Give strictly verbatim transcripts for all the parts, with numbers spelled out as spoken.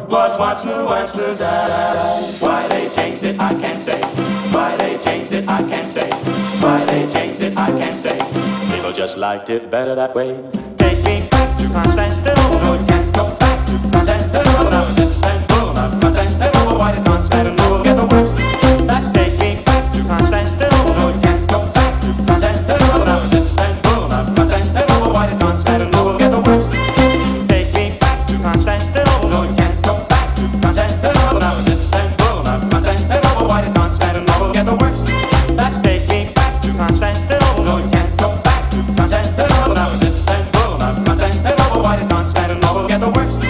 was once New Amsterdam. Why they changed it, I can't say. Why they changed it, I can't say. Why they changed it, I can't say. People just liked it better that way. Take me back to Constantinople. No, you can't go back to Constantinople. I was Istanbul, not Constantinople. Why did Constantinople get the worst? That's take me back to Constantinople. No, you can't go back to Constantinople. I was Istanbul, not Constantinople. Why did Constantinople get the worst? Take me back to Constantinople. No, you can't go back to Constantinople. I was Istanbul, not Constantinople. Why did Constantinople get the worst? That's take me back to Constantinople. No, you can't go back to Constantinople. I was Istanbul, not Constantinople. Why did Constantinople get the worst?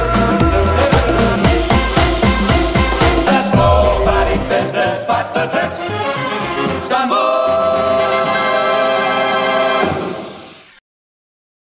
But the